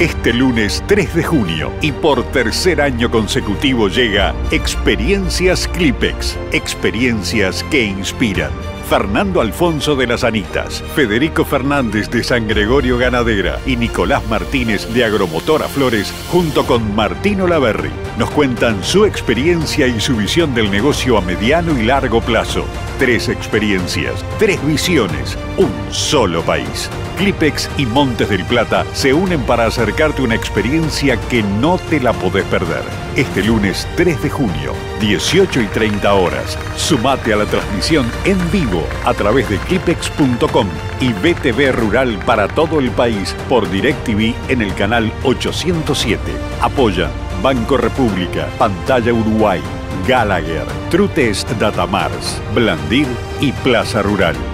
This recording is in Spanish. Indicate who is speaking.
Speaker 1: Este lunes 3 de junio y por tercer año consecutivo llega Experiencias Clipex. Experiencias que inspiran. Fernando Alfonso de las Anitas, Federico Fernández de San Gregorio Ganadera y Nicolás Martínez de Agromotora Flores, junto con Martín Olaverri, nos cuentan su experiencia y su visión del negocio a mediano y largo plazo. 3 experiencias, 3 visiones, un solo país. Clipex y Montes del Plata se unen para acercarte una experiencia que no te la podés perder. Este lunes 3 de junio, 18:30 horas. Sumate a la transmisión en vivo a través de clipex.com y BTV Rural para todo el país por DirecTV en el canal 807. Apoya Banco República, Pantalla Uruguay, Gallagher, True Test Datamars, Blandir y Plaza Rural.